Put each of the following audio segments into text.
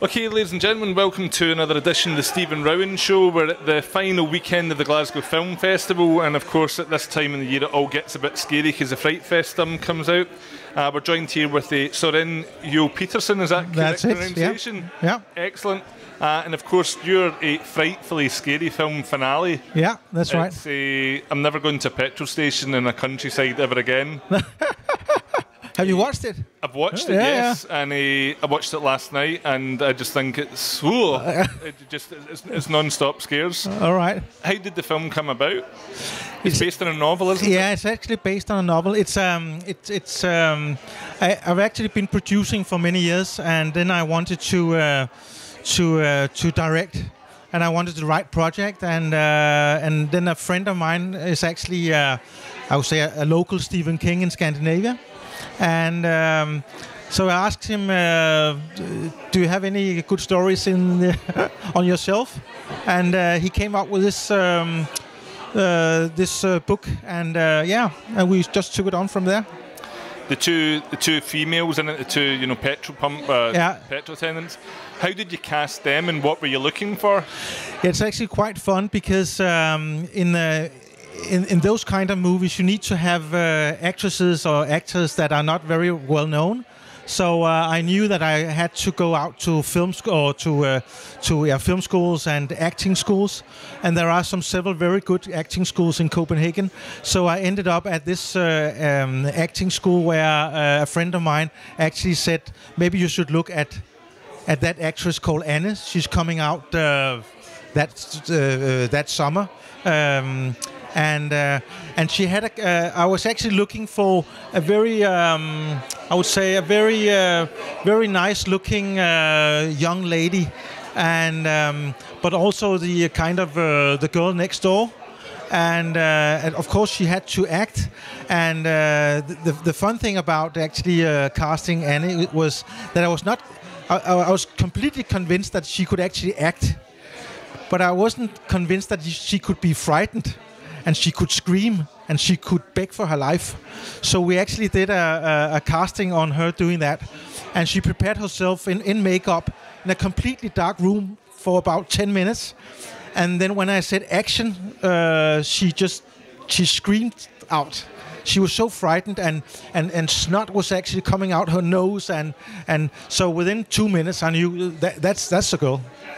Okay, ladies and gentlemen, welcome to another edition of the Stephen Rowan Show. We're at the final weekend of the Glasgow Film Festival, and of course at this time of the year it all gets a bit scary because the Fright Fest comes out. We're joined here with the Soren, Juul Peterson, is that correct pronunciation? Yeah. Excellent. And of course you're a frightfully scary film finale. Yeah, that's right. I'm never going to a petrol station in a countryside ever again. Have you watched it? I've watched it, yes, and I watched it last night, and I just think it's it's non-stop scares. All right. How did the film come about? It's based on a novel, isn't it? Yeah, it's actually based on a novel. I've actually been producing for many years, and then I wanted to direct, and I wanted to write project, and then a friend of mine is actually I would say a local Stephen King in Scandinavia. And so I asked him, do you have any good stories on yourself? And he came up with this book, and and we just took it on from there. The two females in it, the two petrol pump petrol attendants. How did you cast them, and what were you looking for? Yeah, it's actually quite fun because in those kind of movies, you need to have actresses or actors that are not very well known. So I knew that I had to go out to film schools and acting schools, and there are several very good acting schools in Copenhagen. So I ended up at this acting school where a friend of mine actually said, maybe you should look at that actress called Anne. She's coming out that summer. And she had I was actually looking for a very, I would say, a very nice looking young lady, and but also the kind of the girl next door, and of course she had to act. And the fun thing about actually casting Annie was that I was completely convinced that she could actually act, but I wasn't convinced that she could be frightened. And she could scream, and she could beg for her life. So we actually did a casting on her doing that. And she prepared herself in makeup in a completely dark room for about 10 minutes. And then when I said action, she screamed out. She was so frightened, and snot was actually coming out her nose. And so within 2 minutes, I knew that's the girl.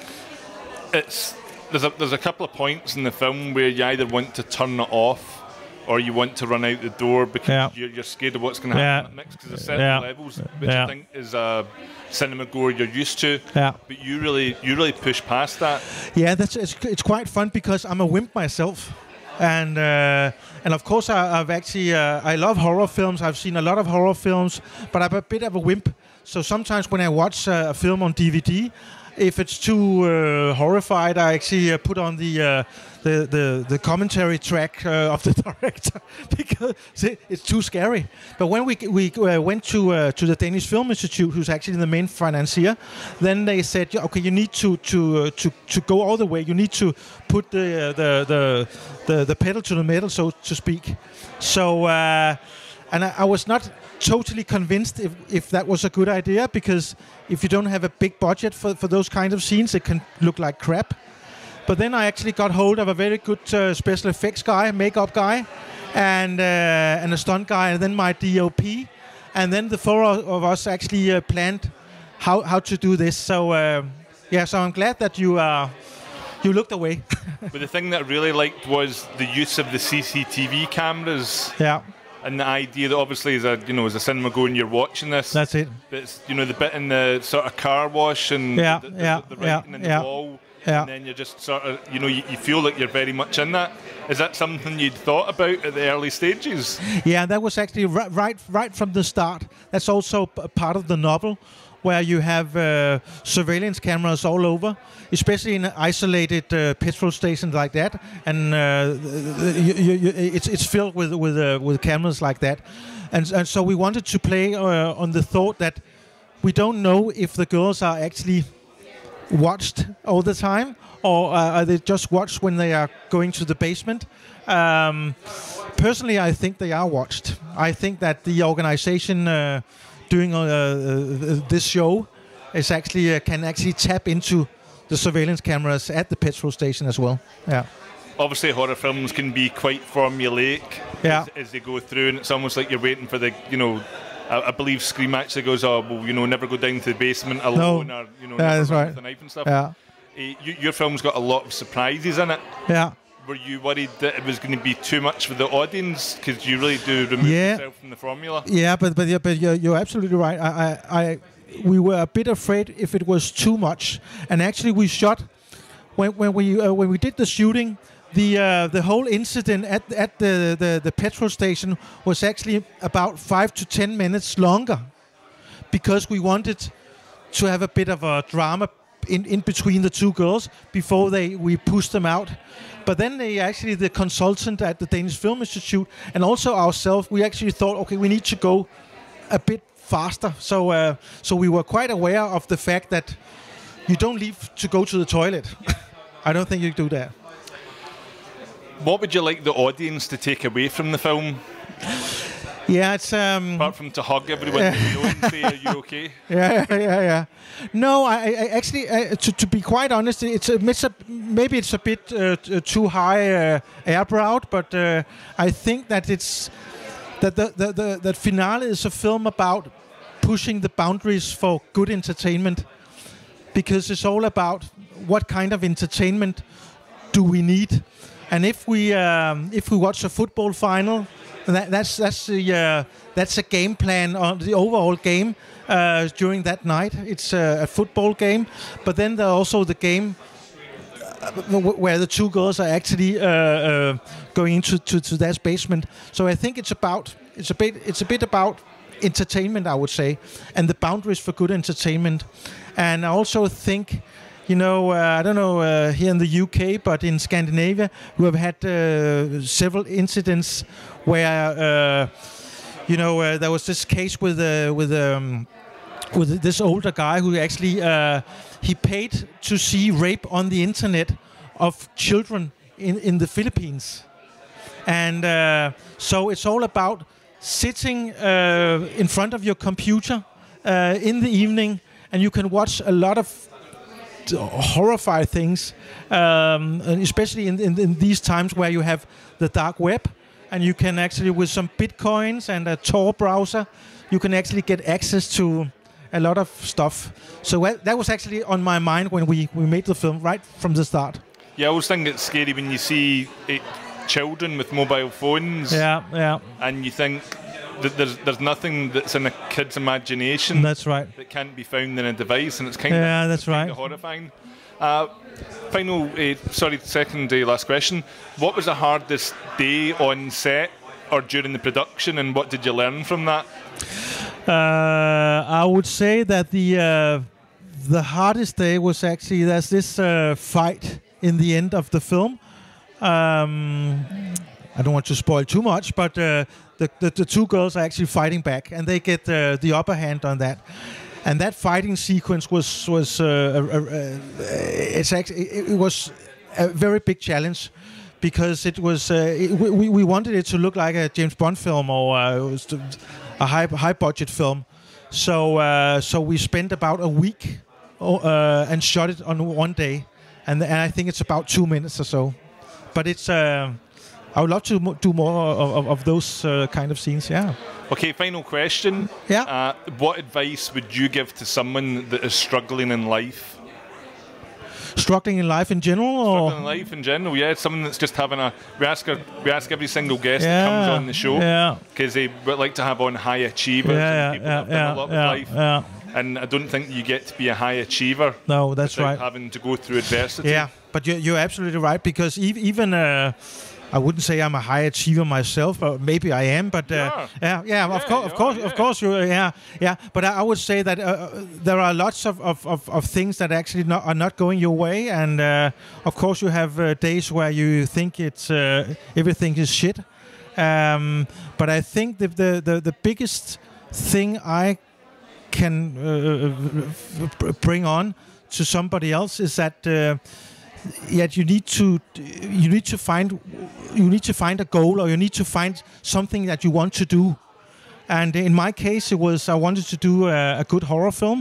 There's a couple of points in the film where you either want to turn it off or you want to run out the door because you're scared of what's going to happen next, because there's certain levels which I think is a cinema goer you're used to. Yeah. But you really push past that. Yeah, it's quite fun because I'm a wimp myself. And of course I've actually I love horror films. I've seen a lot of horror films, but I'm a bit of a wimp. So sometimes when I watch a film on DVD, if it's too horrified, I actually put on the commentary track of the director because it's too scary. But when we went to the Danish Film Institute, who's actually the main financier, then they said, okay, you need to go all the way. You need to put the pedal to the metal, so to speak. So and I was not totally convinced if that was a good idea, because if you don't have a big budget for those kind of scenes, it can look like crap. But then I actually got hold of a very good special effects guy, makeup guy, and a stunt guy, and then my DOP, and then the four of us actually planned how to do this. So so I'm glad that you looked away. But the thing that I really liked was the use of the CCTV cameras. Yeah. And the idea that obviously as a cinema goer and you're watching this. That's it. But it's, the bit in the sort of car wash and the writing in the wall. Yeah. And then you're just sort of, you feel like you're very much in that. Is that something you'd thought about at the early stages? Yeah, that was actually right from the start. That's also part of the novel, where you have surveillance cameras all over, especially in isolated petrol stations like that, and it's filled with cameras like that, and so we wanted to play on the thought that we don't know if the girls are actually watched all the time, or are they just watched when they are going to the basement. Personally, I think they are watched. I think that the organization doing this show is actually can actually tap into the surveillance cameras at the petrol station as well. Yeah. Obviously, horror films can be quite formulaic as they go through, and it's almost like you're waiting for the, I believe Scream actually goes, never go down to the basement alone, or that's right, with a knife and stuff. Yeah. Your film's got a lot of surprises in it. Yeah. Were you worried that it was going to be too much for the audience, because you really do remove yourself from the formula? Yeah, but you're absolutely right. We were a bit afraid if it was too much, and actually we shot when we did the shooting. The whole incident at the petrol station was actually about 5 to 10 minutes longer, because we wanted to have a bit of a drama in between the two girls before we pushed them out. But then the consultant at the Danish Film Institute and also ourselves, we actually thought, okay, we need to go a bit faster. So we were quite aware of the fact that you don't leave to go to the toilet. I don't think you do that. What would you like the audience to take away from the film? Yeah, it's apart from to hug everyone that you know and say, "Are you okay?" Yeah. No, I actually, to be quite honest, maybe it's a bit too high airbrowed, but I think that it's that Finale is a film about pushing the boundaries for good entertainment, because it's all about what kind of entertainment do we need. And if we watch a football final, that's a game plan on the overall game during that night. It's a football game, but then there's also the game where the two girls are actually going into that basement. So I think it's a bit about entertainment, I would say, and the boundaries for good entertainment. And I also think, I don't know here in the UK, but in Scandinavia, we have had several incidents where, there was this case with this older guy who actually he paid to see rape on the internet of children in the Philippines, and so it's all about sitting in front of your computer in the evening, and you can watch a lot of horrifying things, especially in these times where you have the dark web, and you can actually, with some bitcoins and a Tor browser, you can actually get access to a lot of stuff. So that was actually on my mind when we made the film right from the start. Yeah, I always think it's scary when you see children with mobile phones. Yeah. And you think that there's nothing that's in a kid's imagination. That's right. That can't be found in a device, and it's kind of horrifying. Second last question. What was the hardest day on set or during the production, and what did you learn from that? I would say that the hardest day was actually there's this fight in the end of the film. I don't want to spoil too much, but the two girls are actually fighting back, and they get the upper hand on that. And that fighting sequence was a very big challenge, because it was we wanted it to look like a James Bond film or a high budget film. So we spent about a week and shot it on one day, and I think it's about 2 minutes or so. But it's I would love to do more of those kind of scenes. Yeah. Okay, final question. Yeah. What advice would you give to someone that is struggling in life? Struggling in life in general, or struggling in life in general? Yeah, someone that's just having a. We ask every single guest that comes on the show, because they would like to have on high achievers and people that have done a lot with life. Yeah. And I don't think you get to be a high achiever. No, that's right. Having to go through adversity. Yeah, but you're absolutely right, because even. I wouldn't say I'm a high achiever myself, but maybe I am. But of course, yeah. But I would say that there are lots of things that actually are not going your way, and of course you have days where you think it's everything is shit. But I think the biggest thing I can bring on to somebody else is that. Yet you need to find a goal, or you need to find something that you want to do. And in my case, it was I wanted to do a good horror film,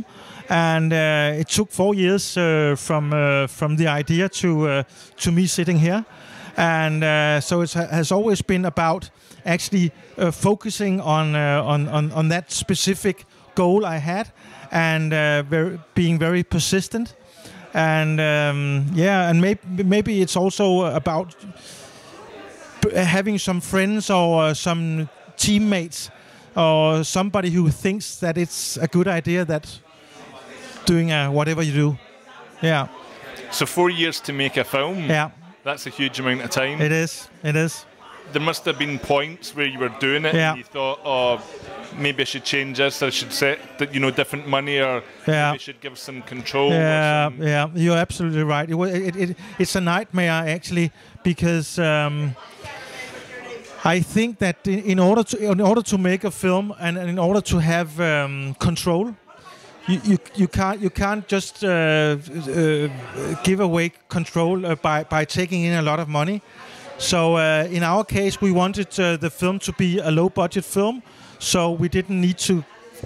and it took 4 years from the idea to me sitting here, and so it has always been about actually focusing on that specific goal I had, and being very persistent, and and maybe it's also about having some friends or some teammates or somebody who thinks that it's a good idea that doing whatever you do. Yeah. So 4 years to make a film. Yeah. That's a huge amount of time. It is. It is. There must have been points where you were doing it and you thought, oh, maybe I should change this, or I should set different money, or maybe I should give some control. Yeah, you're absolutely right. It's a nightmare actually, because I think that in order to make a film and in order to have control, you can't just give away control by taking in a lot of money. So in our case, we wanted the film to be a low-budget film, so we didn't need to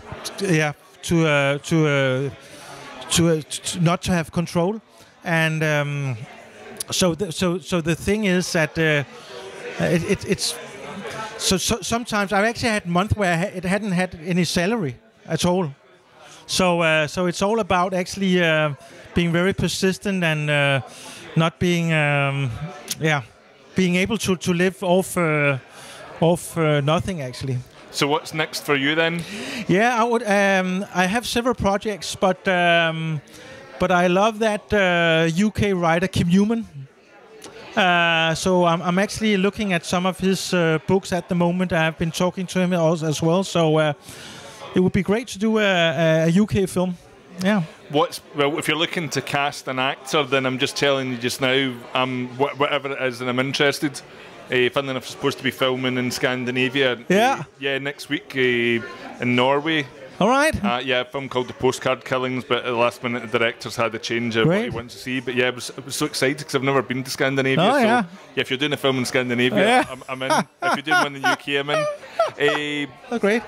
not to have control. And so the thing is that it's so sometimes I've actually had months where it hadn't had any salary at all. So it's all about actually being very persistent and not being being able to live off nothing actually. So what's next for you then? Yeah, I would. I have several projects, but I love that UK writer Kim Newman. So I'm actually looking at some of his books at the moment. I've been talking to him also as well. So it would be great to do a UK film. Yeah. Well, if you're looking to cast an actor, then I'm just telling you just now, whatever it is, and I'm interested. Funnily enough, supposed to be filming in Scandinavia. Yeah. Next week in Norway. All right. A film called The Postcard Killings, but at the last minute the director's had a change of what he wants to see. But yeah, I was so excited because I've never been to Scandinavia. Oh, so yeah. If you're doing a film in Scandinavia, I'm in. If you're doing one in the UK, I'm in. Oh, great.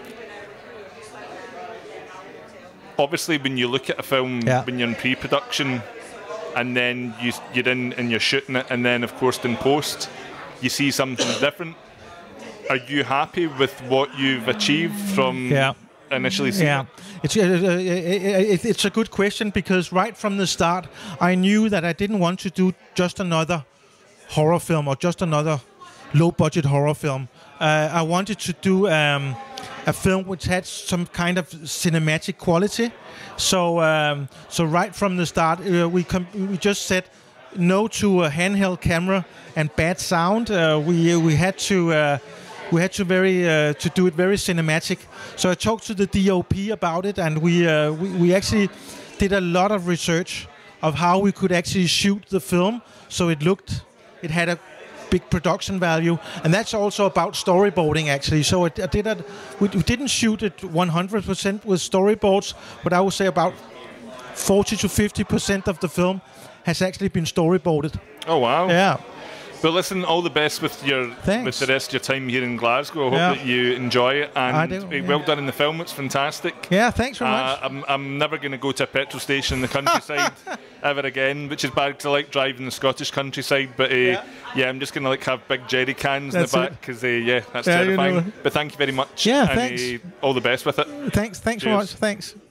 Obviously, when you look at a film, when you're in pre-production, and then you're in and you're shooting it, and then of course in post, you see something different. Are you happy with what you've achieved from initially seeing it? It's a good question, because right from the start, I knew that I didn't want to do just another horror film or just another low-budget horror film. I wanted to do a film which had some kind of cinematic quality. So right from the start, we just said no to a handheld camera and bad sound. We had to do it very cinematic. So I talked to the DOP about it, and we actually did a lot of research of how we could actually shoot the film so it had a big production value, and that's also about storyboarding actually. So we didn't shoot it 100% with storyboards, but I would say about 40 to 50% of the film has actually been storyboarded. Oh wow! Yeah. Well, listen, all the best with the rest of your time here in Glasgow. I hope that you enjoy it, and well done in the film. It's fantastic. Yeah, thanks very much. I'm never going to go to a petrol station in the countryside ever again, which is bad because I like driving the Scottish countryside. But I'm just going to have big jerry cans in the back because that's terrifying. But thank you very much. Yeah, thanks. All the best with it. Thanks very much. Thanks.